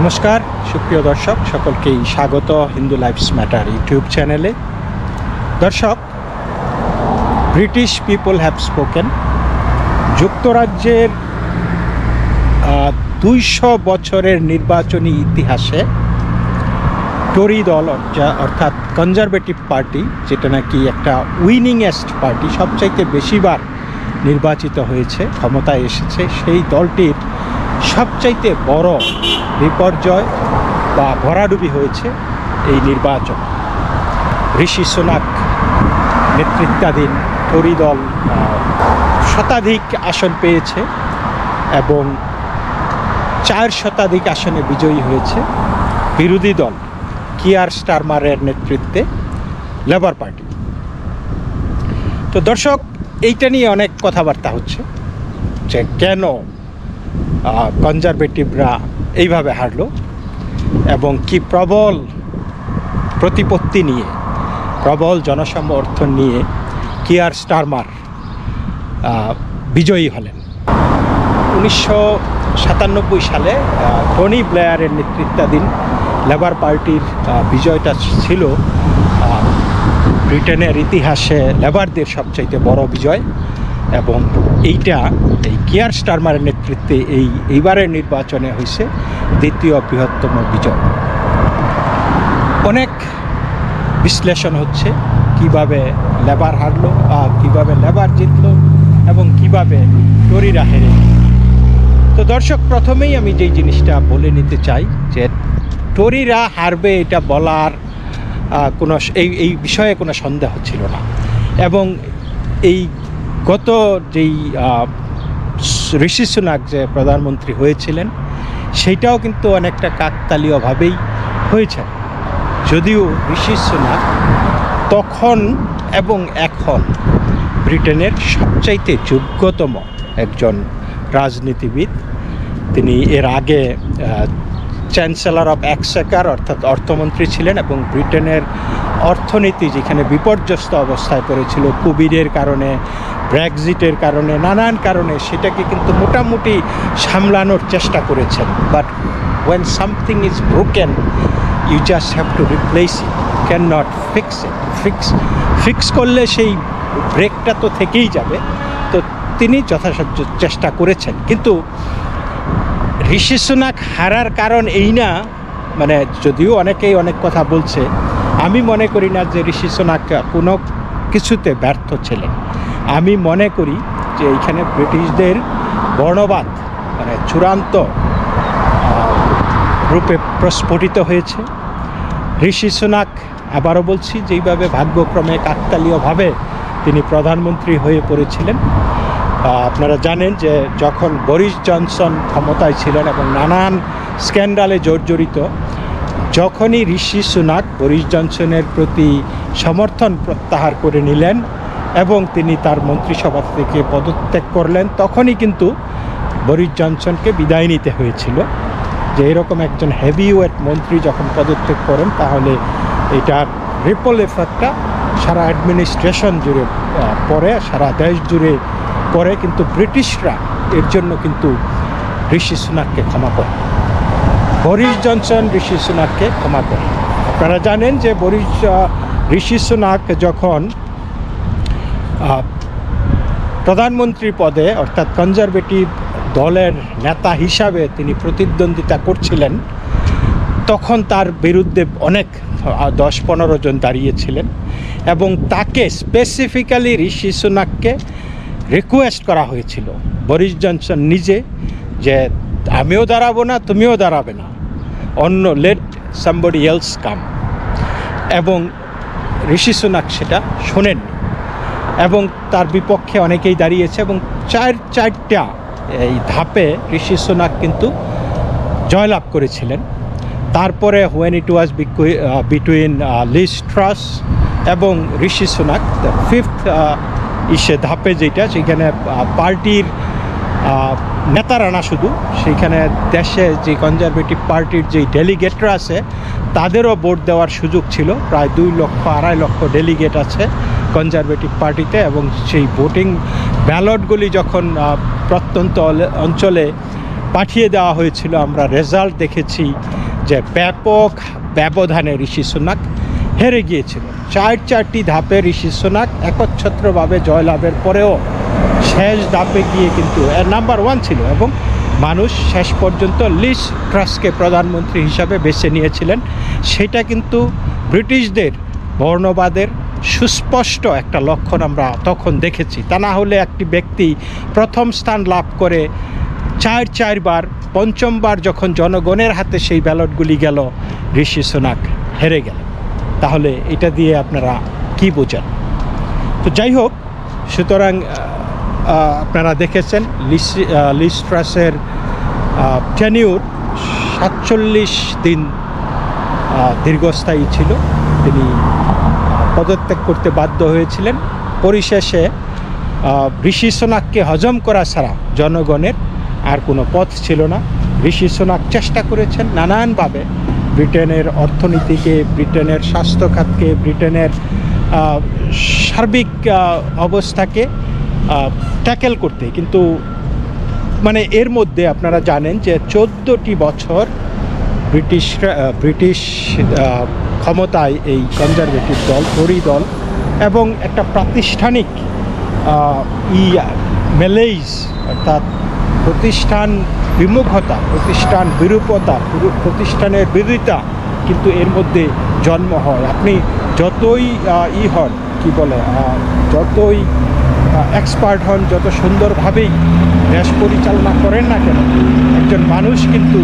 নমস্কার সুপ্রিয় দর্শক, সকলকেই স্বাগত হিন্দু লাইফস ম্যাটার ইউটিউব চ্যানেলে। দর্শক, ব্রিটিশ পিপল হ্যাভ স্পোকেন। যুক্তরাজ্যের 200 বছরের নির্বাচনী ইতিহাসে টরি দল অর্থাৎ কনজারভেটিভ পার্টি, যেটা নাকি একটা উইনিংয়েস্ট পার্টি, সবচাইতে বেশিবার নির্বাচিত হয়েছে, ক্ষমতায় এসেছে, সেই দলটির সবচাইতে বড় বিপর্যয় বা ভরাডুবি হয়েছে এই নির্বাচন। ঋষি সুনাক নেতৃত্বাধীন টরি দল শতাধিক আসন পেয়েছে এবং 4 শতাধিক আসনে বিজয়ী হয়েছে বিরোধী দল কিয়ার স্টারমারের নেতৃত্বে লেবার পার্টি। তো দর্শক, এইটা নিয়ে অনেক কথাবার্তা হচ্ছে যে কেন কনজারভেটিভরা এইভাবে হারলো এবং কি প্রবল প্রতিপত্তি নিয়ে, প্রবল জনসমর্থন নিয়ে কিয়ার স্টারমার বিজয়ী হলেন। 1997 সালে টনি ব্লেয়ারের নেতৃত্বাধীন লেবার পার্টির বিজয়টা ছিল ব্রিটেনের ইতিহাসে লেবারদের সবচাইতে বড় বিজয় এবং এই কিয়ার স্টারমারের নেতৃত্বে এইবারের নির্বাচনে হয়েছে দ্বিতীয় বৃহত্তম বিজয়। অনেক বিশ্লেষণ হচ্ছে কিভাবে লেবার হারলো, কিভাবে লেবার জিতলো এবং কিভাবে টরিরা হেরে। তো দর্শক, প্রথমেই আমি যেই জিনিসটা বলে নিতে চাই যে টরিরা হারবে এটা বলার কোনো এই বিষয়ে কোনো সন্দেহ ছিল না এবং এই গত যেই ঋষি সুনাক যে প্রধানমন্ত্রী হয়েছিলেন সেইটাও কিন্তু অনেকটা কাকতালীয়ভাবেই হয়েছে। যদিও ঋষি সুনাক তখন এবং এখন ব্রিটেনের সবচাইতে যোগ্যতম একজন রাজনীতিবিদ। তিনি এর আগে চ্যান্সেলর অফ এক্সচেকার অর্থাৎ অর্থমন্ত্রী ছিলেন এবং ব্রিটেনের অর্থনীতি যেখানে বিপর্যস্ত অবস্থায় পড়েছিল কোভিডের কারণে, ব্রেক্সিটের কারণে, নানান কারণে, সেটাকে কিন্তু মোটামুটি সামলানোর চেষ্টা করেছেন। But when something is broken you just have to replace it, cannot fix it. Fix করলে সেই ব্রেকটা তো থেকেই যাবে। তো তিনি যথাসাধ্য চেষ্টা করেছেন, কিন্তু ঋষি সুনাক হারার কারণ এই না, মানে যদিও অনেকেই অনেক কথা বলছে, আমি মনে করি না যে ঋষি সুনাক কোনো কিছুতে ব্যর্থ ছিলেন। আমি মনে করি যে এইখানে ব্রিটিশদের বর্ণবাদ মানে চূড়ান্ত রূপে প্রস্ফুটিত হয়েছে। ঋষি সুনাক, আবারও বলছি, যেইভাবে ভাগ্যক্রমে কাকতালীয়ভাবে তিনি প্রধানমন্ত্রী হয়ে পড়েছিলেন। আপনারা জানেন যে যখন বরিস জনসন ক্ষমতায় ছিলেন এবং নানান স্ক্যান্ডালে জর্জরিত, যখনই ঋষি সুনাক বরিস জনসনের প্রতি সমর্থন প্রত্যাহার করে নিলেন এবং তিনি তার মন্ত্রিসভা থেকে পদত্যাগ করলেন, তখনই কিন্তু বরিস জনসনকে বিদায় নিতে হয়েছিল। যে এরকম একজন হেভিওয়েট মন্ত্রী যখন পদত্যাগ করেন তাহলে এটার রিপল এফেক্টটা সারা অ্যাডমিনিস্ট্রেশন জুড়ে পড়ে, সারা দেশ জুড়ে পড়ে, কিন্তু ব্রিটিশরা এর জন্য কিন্তু ঋষি সুনাককে ক্ষমা করে, বরিস জনসন ঋষি সুনাককে ক্ষমা করে। আপনারা জানেন যে ঋষি সুনাক যখন প্রধানমন্ত্রী পদে অর্থাৎ কনজারভেটিভ দলের নেতা হিসাবে তিনি প্রতিদ্বন্দ্বিতা করছিলেন, তখন তার বিরুদ্ধে অনেক 10-15 জন দাঁড়িয়েছিলেন এবং তাকে স্পেসিফিক্যালি ঋষি সুনাককে রিকোয়েস্ট করা হয়েছিল, বরিস জনসন নিজে, যে আমিও দাঁড়াবো না, তুমিও দাঁড়াবে না, অন্য লেট সামবডি এলস কাম। এবং ঋষি সুনাক সেটা শোনেননি এবং তার বিপক্ষে অনেকেই দাঁড়িয়েছে এবং 4টা এই ধাপে ঋষি সুনাক কিন্তু জয়লাভ করেছিলেন। তারপরে when it was between Liz Truss এবং ঋষি সুনাক, 5th ধাপে যেটা, সেখানে পার্টির নেতারা না শুধু, সেইখানে দেশে যে কনজারভেটিভ পার্টির যেই ডেলিগেটরা আছে তাদেরও ভোট দেওয়ার সুযোগ ছিল। প্রায় 2-2.5 লক্ষ ডেলিগেট আছে কনজারভেটিভ পার্টিতে এবং সেই ভোটিং ব্যালটগুলি যখন প্রত্যন্ত অঞ্চলে পাঠিয়ে দেওয়া হয়েছিল। আমরা রেজাল্ট দেখেছি যে ব্যাপক ব্যবধানে ঋষি সুনাক হেরে গিয়েছিল। চারটি ধাপে ঋষি সুনাক একচ্ছত্রভাবে জয়লাভের পরেও শেষ ধাপে গিয়ে কিন্তু নাম্বার 1 ছিল এবং মানুষ শেষ পর্যন্ত লিজ ট্রাসকে প্রধানমন্ত্রী হিসাবে বেছে নিয়েছিলেন। সেটা কিন্তু ব্রিটিশদের বর্ণবাদের সুস্পষ্ট একটা লক্ষণ আমরা তখন দেখেছি। তা না হলে একটি ব্যক্তি প্রথম স্থান লাভ করে চারবার, পঞ্চমবার যখন জনগণের হাতে সেই ব্যালটগুলি গেল, ঋষি সুনাক হেরে গেল। তাহলে এটা দিয়ে আপনারা কি বোঝেন? তো যাই হোক, সুতরাং আপনারা দেখেছেন লিজ ট্রাসের টেনিউর 47 দিন দীর্ঘস্থায়ী ছিল। তিনি পদত্যাগ করতে বাধ্য হয়েছিলেন। পরিশেষে ঋষি সুনাককে হজম করা ছাড়া জনগণের আর কোনো পথ ছিল না। ঋষি সুনাক চেষ্টা করেছেন নানানভাবে ব্রিটেনের অর্থনীতিকে, ব্রিটেনের স্বাস্থ্য খাতকে, ব্রিটেনের সার্বিক অবস্থাকে ট্যাকেল করতে, কিন্তু মানে এর মধ্যে আপনারা জানেন যে 14টি বছর ব্রিটিশ ক্ষমতায় এই কনজারভেটিভ দল, টরি দল, এবং একটা প্রাতিষ্ঠানিক মেলেইজ অর্থাৎ প্রতিষ্ঠান বিমুখতা, প্রতিষ্ঠান বিরূপতা, প্রতিষ্ঠানের বিরোধিতা কিন্তু এর মধ্যে জন্ম হয়। আপনি যতই হন, কি বলে, যতই এক্সপার্ট হন, যত সুন্দরভাবেই দেশ পরিচালনা করেন না কেন, একজন মানুষ কিন্তু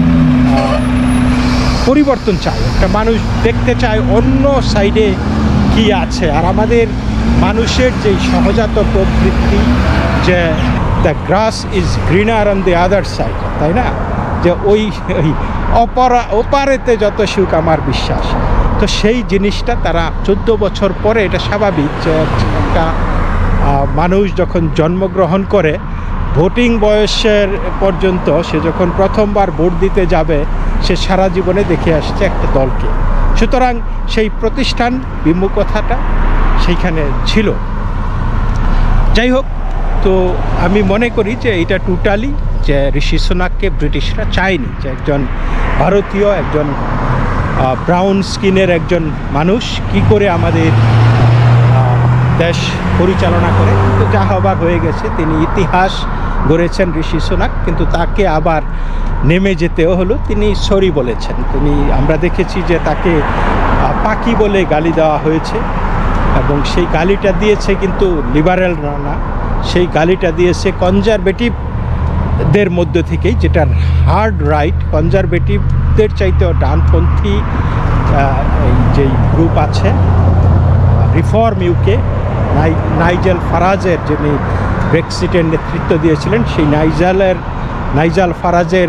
পরিবর্তন চায়। একটা মানুষ দেখতে চায় অন্য সাইডে কি আছে। আর আমাদের মানুষের যেই সহজাত প্রবৃত্তি যে the grass is greener on the other side, তাই না? যে ওই ওপারেতে যত সুখ আমার বিশ্বাস। তো সেই জিনিসটা তারা 14 বছর পরে, এটা স্বাভাবিক যে একটা মানুষ যখন জন্মগ্রহণ করে ভোটিং বয়সের পর্যন্ত, সে যখন প্রথমবার ভোট দিতে যাবে, সে সারা জীবনে দেখে আসছে একটা দলকে। সুতরাং সেই প্রতিষ্ঠান বিমুখতাটা সেইখানে ছিল। যাই হোক, তো আমি মনে করি যে এটা টোটালি যে ঋষি সুনাককে ব্রিটিশরা চায়নি, যে একজন ভারতীয়, একজন ব্রাউন স্কিনের একজন মানুষ কি করে আমাদের দেশ পরিচালনা করে। তো যা হবার হয়ে গেছে, তিনি ইতিহাস গড়েছেন ঋষি সুনাক, কিন্তু তাকে আবার নেমে যেতেও হলো। তিনি সরি বলেছেন। আমরা দেখেছি যে তাকে পাকি বলে গালি দেওয়া হয়েছে, এবং সেই গালিটা দিয়েছে কিন্তু লিবারেলরা না, সেই গালিটা দিয়েছে কনজারভেটিভদের মধ্য থেকেই, যেটার হার্ড রাইট, কনজারভেটিভদের চাইতেও ডানপন্থী এই যেই গ্রুপ আছে রিফর্ম ইউকে, নাইজেল ফারাজের, যিনি ব্রেক্সিটের নেতৃত্ব দিয়েছিলেন, সেই নাইজেল ফারাজের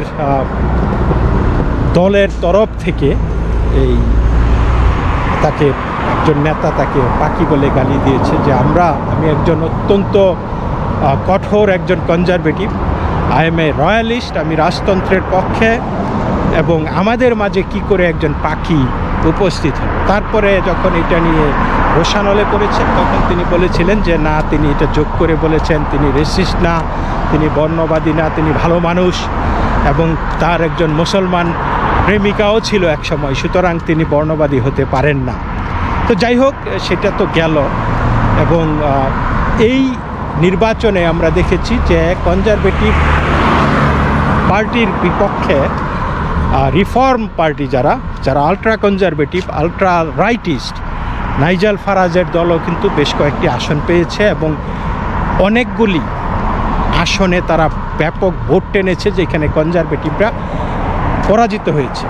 দলের তরফ থেকে এই তাকে একজন নেতা তাকে পাকি বলে গালি দিয়েছে যে আমি একজন অত্যন্ত কঠোর একজন conservative, I am a royalist, আমি রাজতন্ত্রের পক্ষে, এবং আমাদের মাঝে কি করে একজন পাখি উপস্থিত হবে। তারপরে যখন এটা নিয়ে রোষানলে পড়েছেন, তখন তিনি বলেছিলেন যে না, তিনি এটা যোগ করে বলেছেন তিনি রেসিস্ট না, তিনি বর্ণবাদী না, তিনি ভালো মানুষ, এবং তার একজন মুসলমান প্রেমিকাও ছিল এক সময়, সুতরাং তিনি বর্ণবাদী হতে পারেন না। তো যাই হোক, সেটা তো গেল। এবং এই নির্বাচনে আমরা দেখেছি যে কনজারভেটিভ পার্টির বিপক্ষে রিফর্ম পার্টি যারা ultra conservative, ultra rightist, Nigel ফারাজের দলও কিন্তু বেশ কয়েকটি আসন পেয়েছে, এবং অনেকগুলি আসনে তারা ব্যাপক ভোট টেনেছে, যেখানে কনজারভেটিভরা পরাজিত হয়েছে।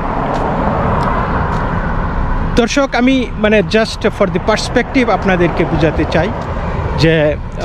দর্শক, আমি মানে জাস্ট ফর দি পার্সপেক্টিভ আপনাদেরকে বোঝাতে চাই যে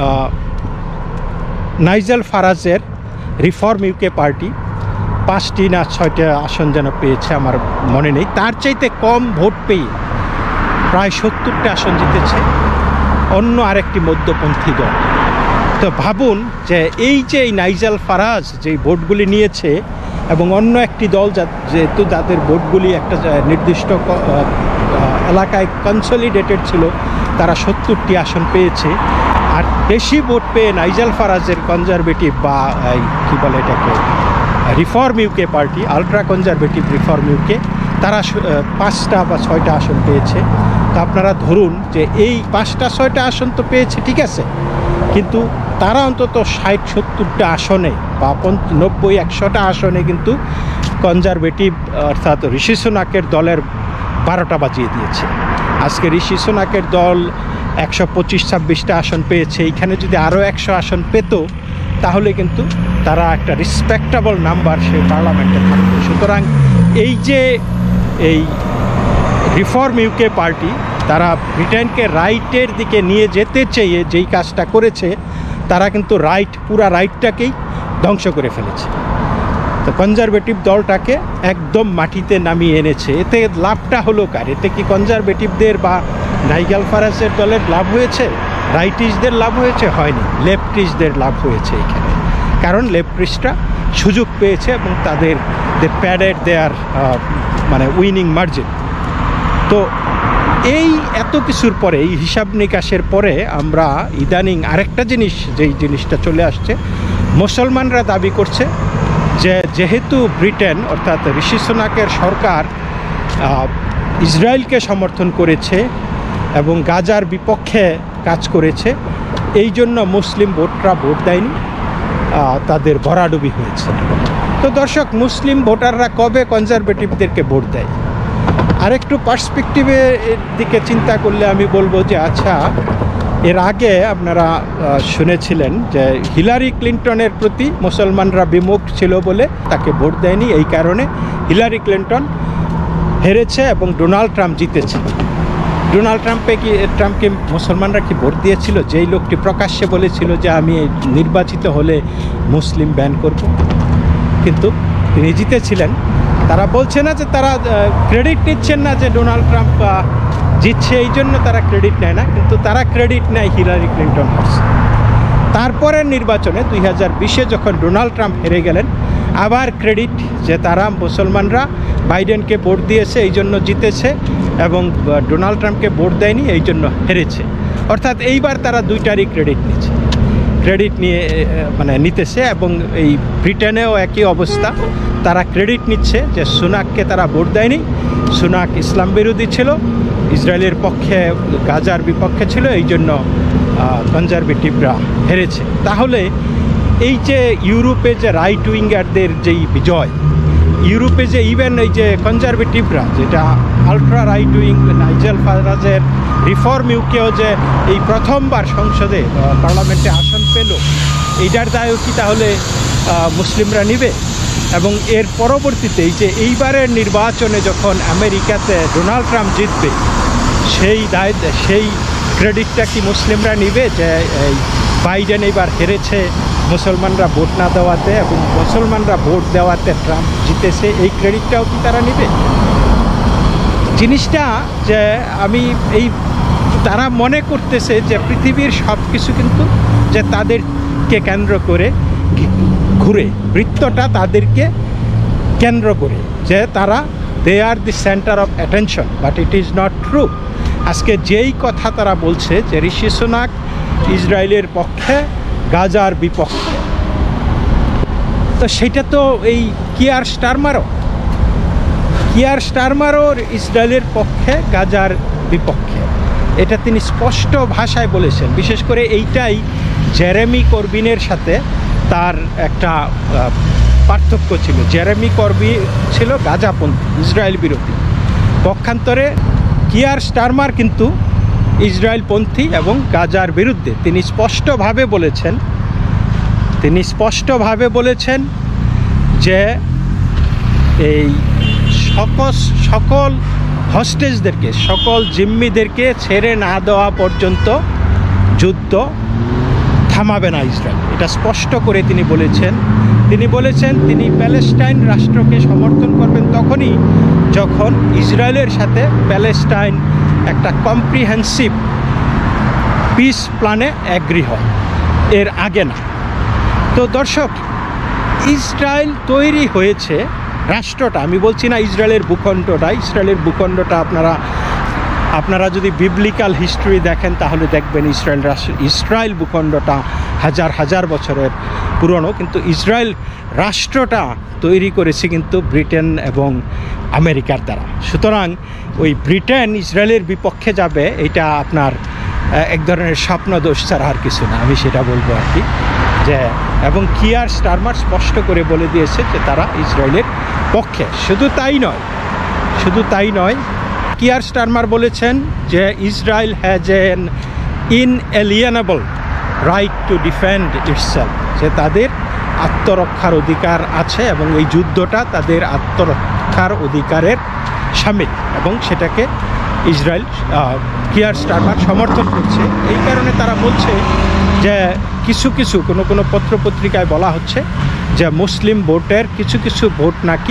নাইজেল ফারাজের রিফর্ম ইউকে পার্টি 5টি না 6টা আসন যেন পেয়েছে, আমার মনে নেই। তার চাইতে কম ভোট পেয়ে প্রায় 70টা আসন জিতেছে অন্য আরেকটি মধ্যপন্থী দল। তো ভাবুন যে এই নাইজেল ফারাজ যেই ভোটগুলি নিয়েছে, এবং অন্য একটি দল যেহেতু যাদের ভোটগুলি একটা নির্দিষ্ট এলাকায় কনসলিডেটেড ছিল, তারা 70টি আসন পেয়েছে। আর বেশি ভোট পেয়ে নাইজেল ফারাজের কনজারভেটিভ বা কী বলে এটাকে reform UK party, ultra conservative reform UK, তারা 5টা বা 6টা আসন পেয়েছে। তো আপনারা ধরুন যে এই 5টা 6টা আসন তো পেয়েছে, ঠিক আছে, কিন্তু তারা অন্তত 60-70টা আসনে বা 90-100টা আসনে কিন্তু কনজারভেটিভ অর্থাৎ ঋষি সুনাকের দলের 12টা বাজিয়ে দিয়েছে। আজকে ঋষি সুনাকের দল 125-26টা আসন পেয়েছে। এইখানে যদি আরও 100 আসন পেত তাহলে কিন্তু তারা একটা রেসপেক্টেবল নাম্বার সে পার্লামেন্টে থাকবে। সুতরাং এই যে এই রিফর্ম ইউকে পার্টি তারা ব্রিটেনকে রাইটের দিকে নিয়ে যেতে চেয়ে যেই কাজটা করেছে, তারা কিন্তু পুরা রাইটটাকেই ধ্বংস করে ফেলেছে। তো কনজারভেটিভ দলটাকে একদম মাটিতে নামিয়ে এনেছে। এতে লাভটা হলো কার? এতে কি কনজারভেটিভদের বা নাইজেল ফারাজের দলের লাভ হয়েছে? রাইটিস্টদের লাভ হয়েছে? হয়নি, লেফটিস্টদের লাভ হয়েছে এখানে। কারণ লেফটিস্টরা সুযোগ পেয়েছে এবং তাদের প্যাডেড দেয়ার মানে উইনিং মার্জিন। তো এই এত কিছুর পরে, এই হিসাব নিকাশের পরে আমরা ইদানিং আরেকটা যেই জিনিসটা চলে আসছে, মুসলমানরা দাবি করছে যে যেহেতু ব্রিটেন অর্থাৎ ঋষি সুনাকের সরকার ইসরায়েলকে সমর্থন করেছে এবং গাজার বিপক্ষে কাজ করেছে, এই জন্য মুসলিম ভোটরা ভোট দেয়নি, তাদের ভরাডুবি হয়েছে। তো দর্শক, মুসলিম ভোটাররা কবে কনজারভেটিভদেরকে ভোট দেয়? আরেকটু পার্সপেক্টিভের দিকে চিন্তা করলে আমি বলবো যে আচ্ছা, এর আগে আপনারা শুনেছিলেন যে হিলারি ক্লিন্টনের প্রতি মুসলমানরা বিমুখ ছিল বলে তাকে ভোট দেয়নি। এই কারণে হিলারি ক্লিন্টন হেরেছে এবং ডোনাল্ড ট্রাম্প জিতেছে। ডোনাল্ড ট্রাম্পকে মুসলমানরা কি ভোট দিয়েছিল? যেই লোকটি প্রকাশ্যে বলেছিল যে আমি নির্বাচিত হলে মুসলিম ব্যান করব, কিন্তু তিনি জিতেছিলেন। তারা বলছে না যে তারা ক্রেডিট নিচ্ছেন না যে ডোনাল্ড ট্রাম্প জিতছে, এই জন্য তারা ক্রেডিট নেয় না, কিন্তু তারা ক্রেডিট নেয় হিলারি ক্লিন্টন হারছে। তারপরের নির্বাচনে 2020-এ যখন ডোনাল্ড ট্রাম্প হেরে গেলেন, আবার ক্রেডিট যে তারা মুসলমানরা বাইডেনকে ভোট দিয়েছে এই জন্য জিতেছে এবং ডোনাল্ড ট্রাম্পকে ভোট দেয়নি এই জন্য হেরেছে। অর্থাৎ এইবার তারা দুইটারই ক্রেডিট নিতেছে এবং এই ব্রিটেনেও একই অবস্থা। তারা ক্রেডিট নিচ্ছে যে সুনাককে তারা ভোট দেয়নি, সুনাক ইসলাম বিরোধী ছিল, ইসরায়েলের পক্ষে গাজার বিপক্ষে ছিল, এই জন্য কনজারভেটিভরা হেরেছে। তাহলে এই যে ইউরোপে যে রাইট উইঙ্গারদের যেই বিজয়, ইউরোপে যে ইভেন এই যে কনজারভেটিভরা, যেটা আলট্রা রাইট উইং নাইজেল ফারাজের রিফর্ম ইউকেও যে এই প্রথমবার সংসদে পার্লামেন্টে আসন পেল, এইটার দায়ও কি তাহলে মুসলিমরা নিবে? এবং এর পরবর্তীতে এই যে এইবারের নির্বাচনে যখন আমেরিকাতে ডোনাল্ড ট্রাম্প জিতবে, সেই ক্রেডিটটা কি মুসলিমরা নিবে যে এই বাইডেন এবার হেরেছে মুসলমানরা ভোট না দেওয়াতে এবং মুসলমানরা ভোট দেওয়াতে ট্রাম্প জিতেছে, এই ক্রেডিটটাও কি তারা নিবে? জিনিসটা যে তারা মনে করতেছে যে পৃথিবীর সব কিছু কিন্তু যে তাদেরকে কেন্দ্র করে ঘুরে, বৃত্তটা তাদেরকে কেন্দ্র করে, যে they are the centre of attention, but it is not true. আজকে যেই কথা তারা বলছে যে ঋষি সুনাক ইসরায়েলের পক্ষে, গাজার বিপক্ষে, তো সেটা তো এই কিয়ার স্টারমারও ইসরায়েলের পক্ষে, গাজার বিপক্ষে, এটা তিনি স্পষ্ট ভাষায় বলেছেন। বিশেষ করে এইটাই জেরেমি করবিনের সাথে তার একটা পার্থক্য ছিল। জেরেমি করবিন ছিল গাজাপন্থী, ইসরায়েল বিরোধী, পক্ষান্তরে কিয়ার স্টারমার কিন্তু ইসরায়েলপন্থী এবং গাজার বিরুদ্ধে। তিনি স্পষ্টভাবে বলেছেন যে এই সকল হস্টেজদেরকে, সকল জিম্মিদেরকে ছেড়ে না দেওয়া পর্যন্ত যুদ্ধ থামাবে না ইসরায়েল। এটা স্পষ্ট করে তিনি বলেছেন। তিনি প্যালেস্টাইন রাষ্ট্রকে সমর্থন করবেন তখনই যখন ইসরায়েলের সাথে প্যালেস্টাইন একটা কম্প্রিহেন্সিভ পিস প্ল্যানে অ্যাগ্রি হয়, এর আগে না। তো দর্শক, ইসরায়েল তৈরি হয়েছে রাষ্ট্রটা, আমি বলছি না ইসরায়েলের ভূখণ্ডটা আপনারা আপনারা যদি বিবলিক্যাল হিস্ট্রি দেখেন তাহলে দেখবেন ইসরায়েল ভূখণ্ডটা হাজার হাজার বছরের পুরনো, কিন্তু ইসরায়েল রাষ্ট্রটা তৈরি করেছে কিন্তু ব্রিটেন এবং আমেরিকার দ্বারা। সুতরাং ওই ব্রিটেন ইসরায়েলের বিপক্ষে যাবে, এটা আপনার এক ধরনের স্বপ্নদোষ ছাড়া আর কিছু না, আমি সেটা বলবো আর কি। যে এবং কিয়ার স্টারমার স্পষ্ট করে বলে দিয়েছে যে তারা ইসরায়েলের পক্ষে। শুধু তাই নয়, কিয়ার স্টারমার বলেছেন যে Israel has an inalienable right to defend itself, যে তাদের আত্মরক্ষার অধিকার আছে এবং এই যুদ্ধটা তাদের আত্মরক্ষার অধিকারের শামিল, এবং সেটাকে ইসরায়েল কিয়ার স্টারমার সমর্থন করছে। এই কারণে তারা বলছে যে কিছু কোনো পত্রপত্রিকায় বলা হচ্ছে যে মুসলিম ভোটের কিছু ভোট নাকি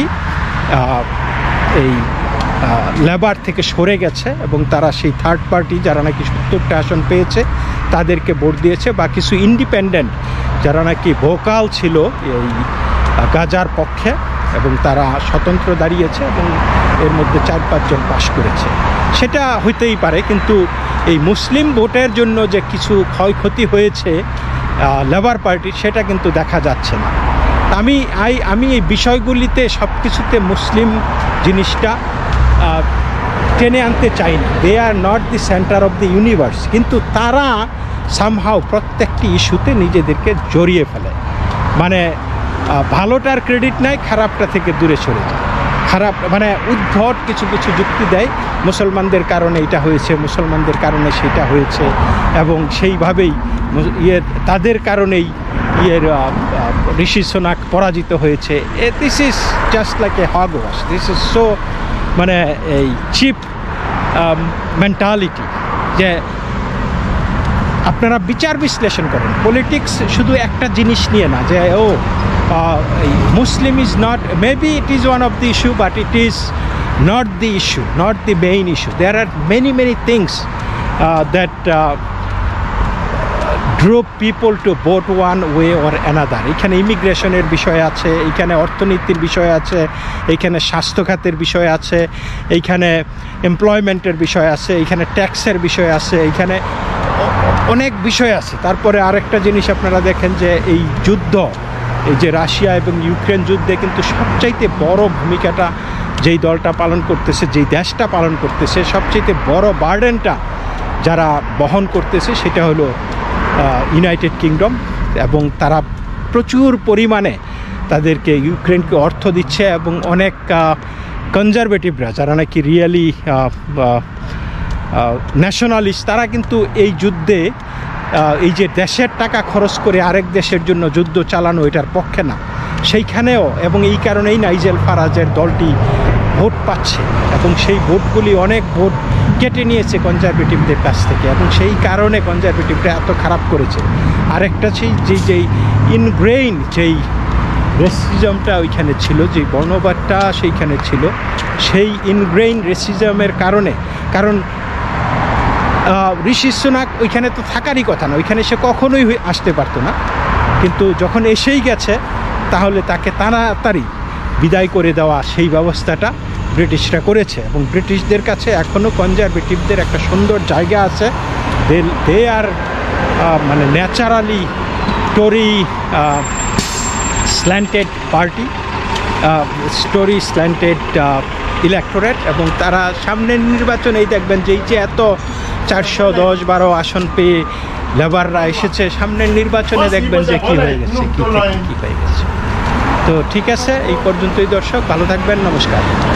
এই লেবার থেকে সরে গেছে এবং তারা সেই থার্ড পার্টি যারা নাকি 70টা আসন পেয়েছে তাদেরকে ভোট দিয়েছে, বা কিছু ইন্ডিপেন্ডেন্ট যারা নাকি ভোকাল ছিল এই গাজার পক্ষে এবং তারা স্বতন্ত্র দাঁড়িয়েছে এবং এর মধ্যে 4-5 জন পাশ করেছে। সেটা হইতেই পারে, কিন্তু এই মুসলিম ভোটের জন্য যে কিছু ক্ষয়ক্ষতি হয়েছে লেবার পার্টির, সেটা কিন্তু দেখা যাচ্ছে না। আমি এই বিষয়গুলিতে সব কিছুতে মুসলিম জিনিসটা টেনে আনতে চাই না। They are not the centre of the universe, কিন্তু তারা সামহাও প্রত্যেকটি ইস্যুতে নিজেদেরকে জড়িয়ে ফেলে, মানে ভালোটার ক্রেডিট নেয়, খারাপটা থেকে দূরে সরে যায়। খারাপ মানে উদ্ভট কিছু যুক্তি দেয়, মুসলমানদের কারণে এটা হয়েছে, মুসলমানদের কারণে সেটা হয়েছে, এবং সেইভাবেই তাদের কারণেই ঋষি সোনাক পরাজিত হয়েছে। This is just like a hogwash, this is so মানে এই চিপ মেন্টালিটি। যে আপনারা বিচার বিশ্লেষণ করেন, পলিটিক্স শুধু একটা জিনিস নিয়ে না, যে Muslim is not, maybe it is one of the issue, but it is not the issue, not the main issue. There are many things that drove people to vote one way or another. এখানে ইমিগ্রেশনের বিষয় আছে, এখানে অর্থনীতির বিষয় আছে, এখানে স্বাস্থ্যখাতের বিষয় আছে, এইখানে এমপ্লয়মেন্টের বিষয় আছে, এখানে ট্যাক্সের বিষয় আছে, এখানে অনেক বিষয় আছে। তারপরে আরেকটা জিনিস আপনারা দেখেন যে এই যুদ্ধ, এই যে রাশিয়া এবং ইউক্রেন যুদ্ধে কিন্তু সবচাইতে বড় ভূমিকাটা যেই দলটা পালন করতেছে, যেই দেশটা পালন করতেছে, সবচাইতে বড় বার্ডেনটা যারা বহন করতেছে সেটা হলো ইউনাইটেড কিংডম, এবং তারা প্রচুর পরিমাণে তাদেরকে ইউক্রেনকে অর্থ দিচ্ছে, এবং অনেক কনজারভেটিভরা যারা নাকি রিয়েলি ন্যাশনালিস্ট, তারা কিন্তু এই যুদ্ধে এই যে দেশের টাকা খরচ করে আরেক দেশের জন্য যুদ্ধ চালানো এটার পক্ষে না সেইখানেও। এবং এই কারণেই নাইজেল ফারাজের দলটি ভোট পাচ্ছে, এবং সেই ভোটগুলি অনেক ভোট কেটে নিয়েছে কনজারভেটিভদের কাছ থেকে, এবং সেই কারণে কনজারভেটিভরা এত খারাপ করেছে। আরেকটা যেই ইনগ্রেইন যেই রেসিজমটা ওইখানে ছিল, যেই বর্ণবাদটা সেইখানে ছিল, সেই ইনগ্রেইন রেসিজমের কারণে, কারণ ঋষি সুনাক ওইখানে তো থাকারই কথা না, ওইখানে সে কখনোই আসতে পারতো না, কিন্তু যখন এসেই গেছে তাহলে তাকে তাড়াতাড়ি বিদায় করে দেওয়া সেই ব্যবস্থাটা ব্রিটিশরা করেছে। এবং ব্রিটিশদের কাছে এখনও কনজারভেটিভদের একটা সুন্দর জায়গা আছে। দে আর মানে naturally Tory slanted party, Tory slanted electorate, এবং তারা সামনের নির্বাচনেই দেখবেন যে এই যে এত 410-12 আসন পেয়ে লেবাররা এসেছে, সামনের নির্বাচনে দেখবেন যে কী হয়ে গেছে, কী হয়ে গেছে। তো ঠিক আছে, এই পর্যন্তই দর্শক, ভালো থাকবেন, নমস্কার।